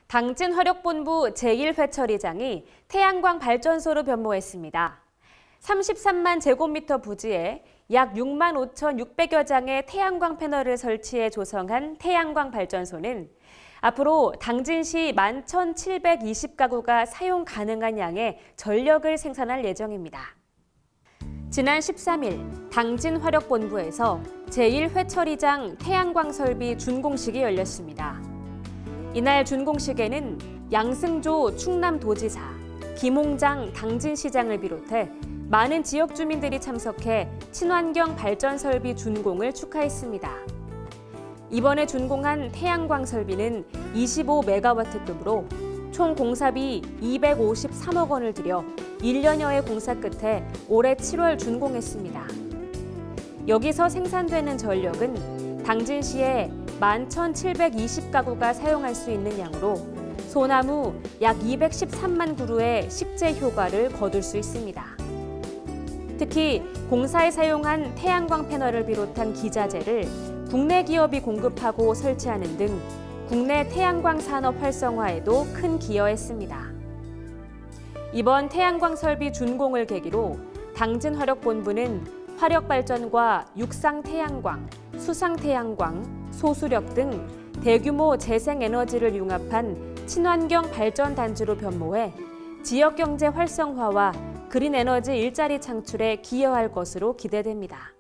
당진화력본부 제1회처리장이 태양광 발전소로 변모했습니다. 33만 제곱미터 부지에 약 6만 5,600여 장의 태양광 패널을 설치해 조성한 태양광 발전소는 앞으로 당진시 11,720가구가 사용 가능한 양의 전력을 생산할 예정입니다. 지난 13일 당진화력본부에서 제1회처리장 태양광 설비 준공식이 열렸습니다. 이날 준공식에는 양승조 충남도지사, 김홍장 당진시장을 비롯해 많은 지역 주민들이 참석해 친환경 발전 설비 준공을 축하했습니다. 이번에 준공한 태양광 설비는 25메가와트급으로 총 공사비 253억 원을 들여 1년여의 공사 끝에 올해 7월 준공했습니다. 여기서 생산되는 전력은 당진시의 11,720가구가 사용할 수 있는 양으로 소나무 약 213만 그루의 식재 효과를 거둘 수 있습니다. 특히 공사에 사용한 태양광 패널을 비롯한 기자재를 국내 기업이 공급하고 설치하는 등 국내 태양광 산업 활성화에도 큰 기여했습니다. 이번 태양광 설비 준공을 계기로 당진화력본부는 화력발전과 육상태양광, 수상태양광, 소수력 등 대규모 재생에너지를 융합한 친환경 발전단지로 변모해 지역경제 활성화와 그린에너지 일자리 창출에 기여할 것으로 기대됩니다.